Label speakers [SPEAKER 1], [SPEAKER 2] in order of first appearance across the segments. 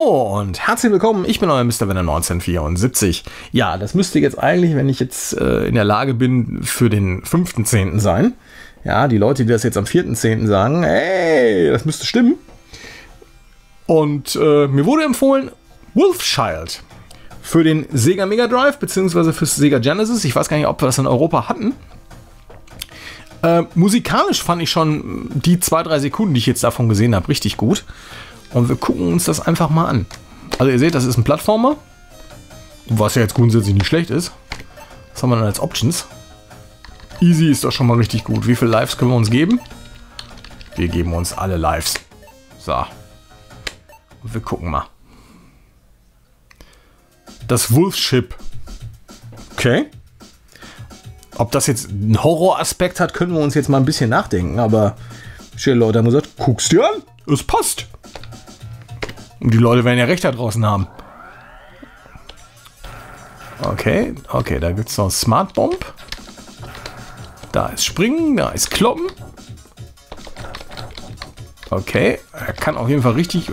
[SPEAKER 1] Und herzlich willkommen, ich bin euer Mr. Venom 1974. Ja, das müsste jetzt eigentlich, wenn ich jetzt in der Lage bin, für den 5.10. sein. Ja, die Leute, die das jetzt am 4.10. sagen, hey, das müsste stimmen. Und mir wurde empfohlen, Wolfchild für den Sega Mega Drive, beziehungsweise fürs Sega Genesis. Ich weiß gar nicht, ob wir das in Europa hatten. Musikalisch fand ich schon die 2-3 Sekunden, die ich jetzt davon gesehen habe, richtig gut. Und wir gucken uns das einfach mal an. Also ihr seht, das ist ein Plattformer. Was ja jetzt grundsätzlich nicht schlecht ist. Was haben wir dann als Options? Easy ist doch schon mal richtig gut. Wie viele Lives können wir uns geben? Wir geben uns alle Lives. So. Und wir gucken mal. Das Wolfship. Okay. Ob das jetzt einen Horroraspekt hat, können wir uns jetzt mal ein bisschen nachdenken. Aber viele Leute haben gesagt, guck's dir an. Es passt. Und die Leute werden ja recht da draußen haben. Okay, da gibt es noch Smart Bomb. Da ist Springen, da ist Kloppen. Okay, er kann auf jeden Fall richtig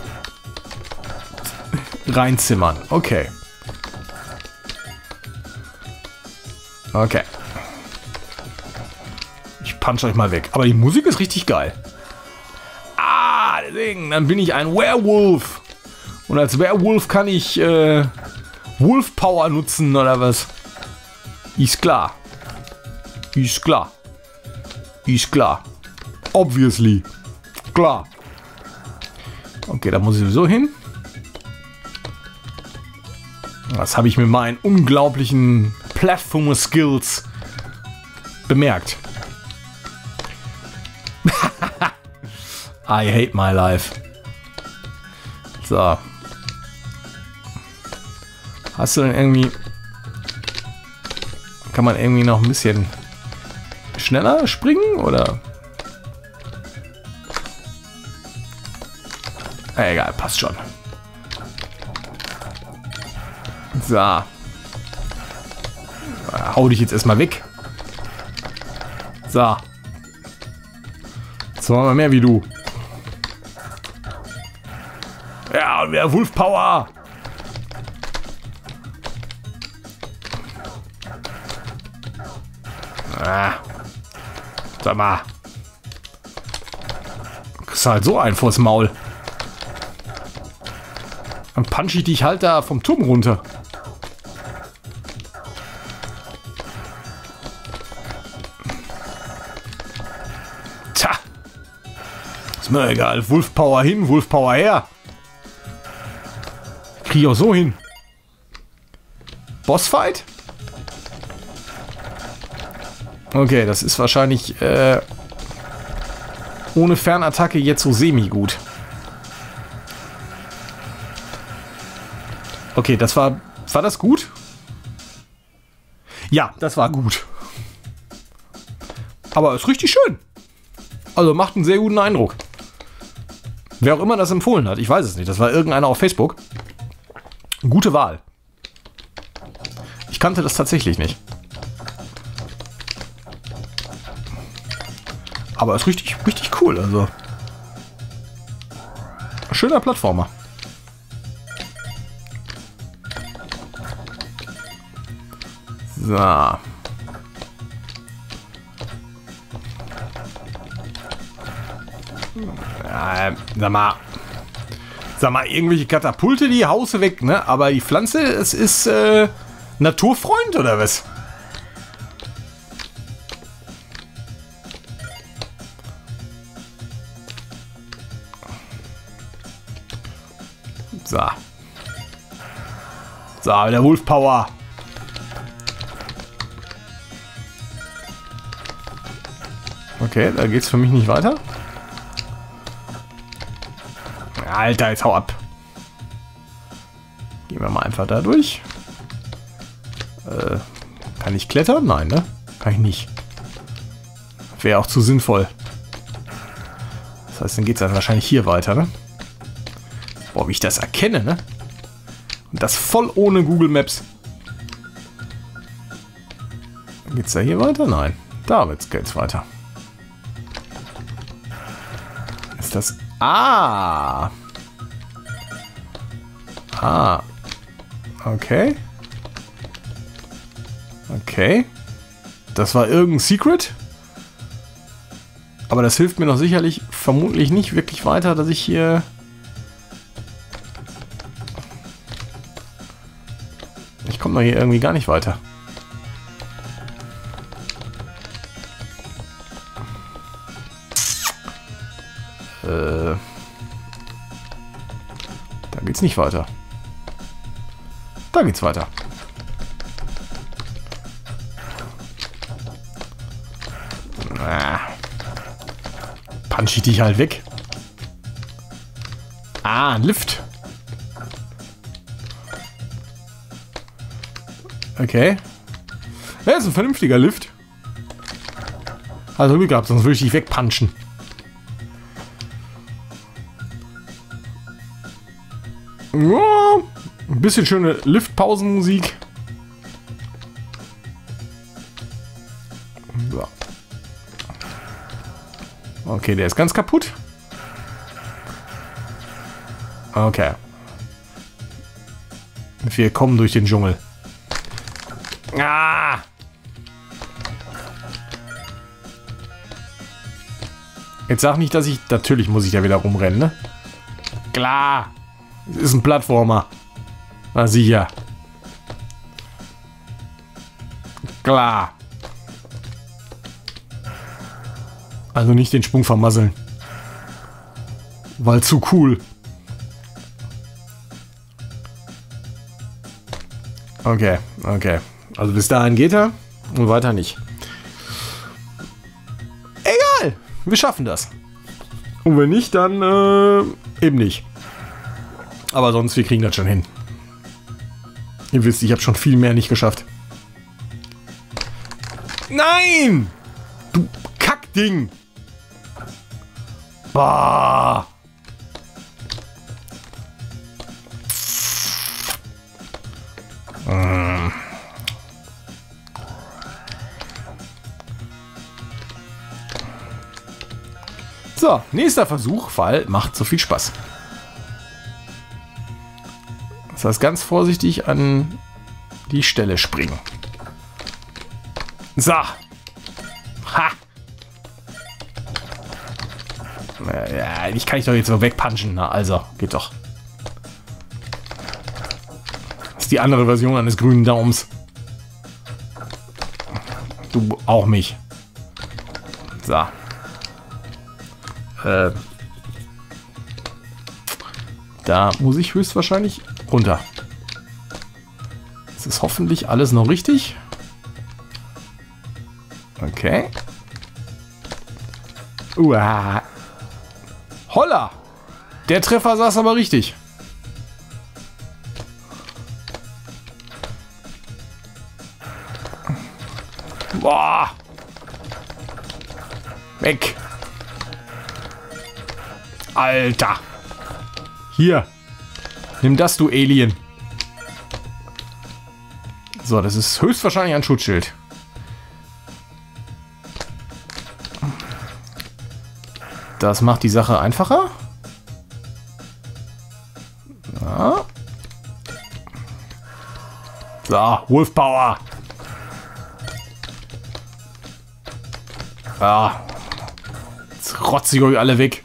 [SPEAKER 1] reinzimmern. Okay. Ich punch euch mal weg. Aber die Musik ist richtig geil. Ah, deswegen, dann bin ich ein Werewolf. Und als Werewolf kann ich Wolf Power nutzen oder was? Ist klar. Ist klar. Obviously. Klar. Okay, da muss ich sowieso hin. Das habe ich mit meinen unglaublichen Platformer-Skills bemerkt. I hate my life. So. Hast du denn irgendwie... Kann man irgendwie noch ein bisschen schneller springen, oder? Egal, passt schon. So. Hau dich jetzt erstmal weg. So. Jetzt machen wir mehr wie du. Ja, und wir Wolf Power. Sag mal. Du kriegst halt so einen vors Maul. Dann punch ich dich halt da vom Turm runter. Tja. Ist mir egal. Wolf Power hin, Wolf Power her. Krieg ich auch so hin. Bossfight? Okay, das ist wahrscheinlich ohne Fernattacke jetzt so semi-gut. Okay, das war das gut? Ja, das war gut. Aber ist richtig schön. Also macht einen sehr guten Eindruck. Wer auch immer das empfohlen hat, ich weiß es nicht. Das war irgendeiner auf Facebook. Gute Wahl. Ich kannte das tatsächlich nicht. Aber ist richtig cool, also. Schöner Plattformer. So. Sag mal, irgendwelche Katapulte, die haust du weg, ne? Aber die Pflanze, es ist Naturfreund oder was? So, der Wolf Power. Okay, da geht's für mich nicht weiter. Alter, jetzt hau ab. Gehen wir mal einfach da durch. Kann ich klettern? Nein, ne? Kann ich nicht. Wäre auch zu sinnvoll. Das heißt, dann geht's dann wahrscheinlich hier weiter, ne? Boah, wie ich das erkenne, ne? Und das voll ohne Google Maps. Geht's da hier weiter? Nein. Da geht's weiter. Ist das... Ah! Ah. Okay. Okay. Das war irgendein Secret. Aber das hilft mir doch sicherlich vermutlich nicht wirklich weiter, dass ich hier... Ich komme doch hier irgendwie gar nicht weiter. Da geht's nicht weiter. Da geht's weiter. Punch ich dich halt weg. Ah, ein Lift. Okay. Ja, ist ein vernünftiger Lift. Also Glück gehabt, sonst würde ich dich wegpunchen. Ja, ein bisschen schöne Liftpausenmusik. Ja. Okay, der ist ganz kaputt. Okay. Wir kommen durch den Dschungel. Ah! Jetzt sag nicht, dass ich... Natürlich muss ich da wieder rumrennen, ne? Klar! Es ist ein Plattformer. Na sicher. Klar. Also nicht den Sprung vermasseln. Weil zu cool. Okay, okay. Also bis dahin geht er und weiter nicht. Egal, wir schaffen das. Und wenn nicht, dann eben nicht. Aber sonst, wir kriegen das schon hin. Ihr wisst, ich habe schon viel mehr nicht geschafft. Nein! Du Kackding! Bah! So, nächster Versuch, weil macht so viel Spaß. Das heißt, ganz vorsichtig an die Stelle springen. So. Ha! Ja, ich kann dich doch jetzt so wegpunchen. Na, also, geht doch. Das ist die andere Version eines grünen Daumens. Du auch mich. So. Da muss ich höchstwahrscheinlich runter. Das ist hoffentlich alles noch richtig. Okay. Uah. Holla! Der Treffer saß aber richtig. Boah! Weg! Alter! Hier! Nimm das, du Alien! So, das ist höchstwahrscheinlich ein Schutzschild. Das macht die Sache einfacher. Ja. So, Wolf Power! Ja. Jetzt rotze ich euch alle weg.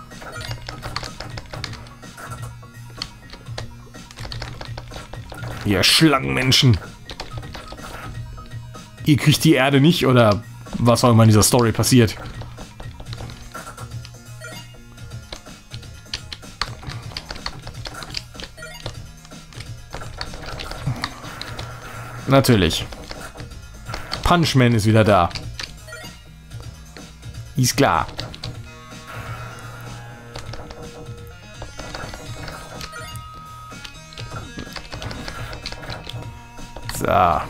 [SPEAKER 1] Ihr Schlangenmenschen. Ihr kriegt die Erde nicht oder was auch immer in dieser Story passiert. Natürlich. Punchman ist wieder da. Ist klar. So.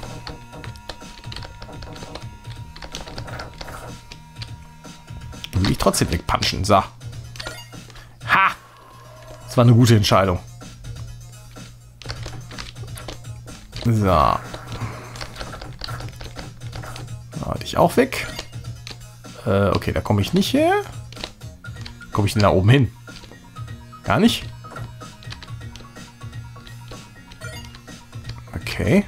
[SPEAKER 1] Will ich trotzdem wegpunchen. So. Ha! Das war eine gute Entscheidung. So. Dich auch weg. Okay, da komme ich nicht her. Komme ich denn da oben hin? Gar nicht? Okay.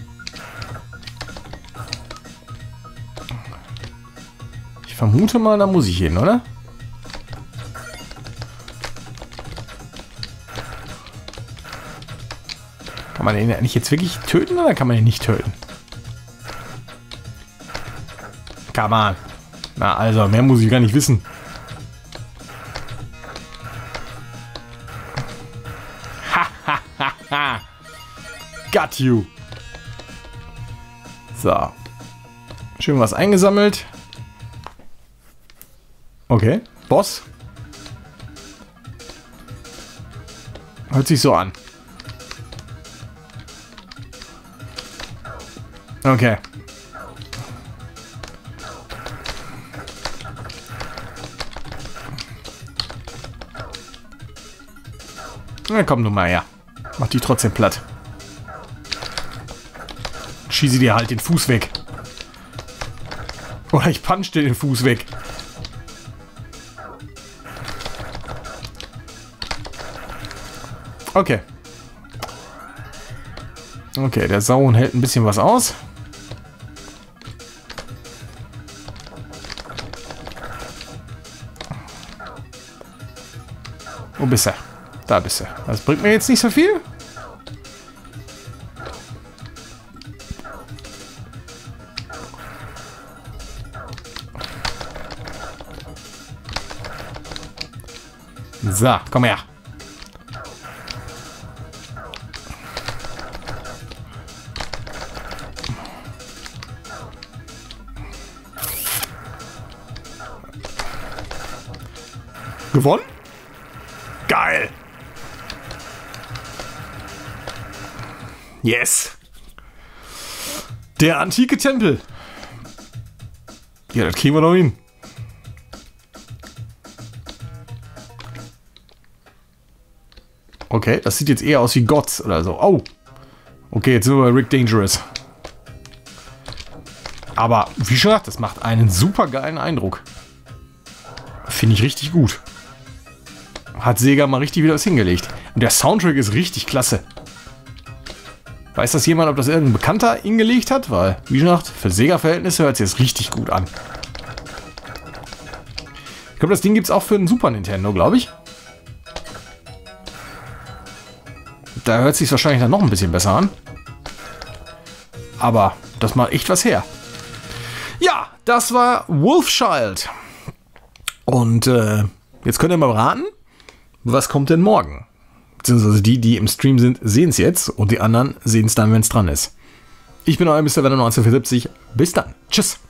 [SPEAKER 1] Ich vermute mal, da muss ich hin, oder? Kann man den eigentlich jetzt wirklich töten oder kann man ihn nicht töten? Come on. Na also, mehr muss ich gar nicht wissen. Ha. Got you. So. Schön was eingesammelt. Okay. Boss. Hört sich so an. Okay. Na komm du mal her. Mach die trotzdem platt. Schieße dir halt den Fuß weg. Oder ich punch dir den Fuß weg. Okay. Okay, der Sauron hält ein bisschen was aus. Wo bist du? Da bist du. Das bringt mir jetzt nicht so viel. So, komm her. Gewonnen? Geil. Yes. Der antike Tempel. Ja, das kriegen wir doch hin. Okay, das sieht jetzt eher aus wie Gods oder so. Oh. Okay, jetzt sind wir bei Rick Dangerous. Aber, wie schon gesagt, das macht einen super geilen Eindruck. Finde ich richtig gut. Hat Sega mal richtig wieder was hingelegt. Und der Soundtrack ist richtig klasse. Weiß das jemand, ob das irgendein Bekannter hingelegt hat? Weil, wie schon gesagt, für Sega-Verhältnisse hört es jetzt richtig gut an. Ich glaube, das Ding gibt es auch für den Super Nintendo, glaube ich. Da hört es sich wahrscheinlich dann noch ein bisschen besser an. Aber das macht echt was her. Ja, das war Wolfchild. Und jetzt könnt ihr mal raten, was kommt denn morgen? Beziehungsweise die im Stream sind, sehen es jetzt und die anderen sehen es dann, wenn es dran ist. Ich bin euer Mr. Venom 1974. Bis dann. Tschüss.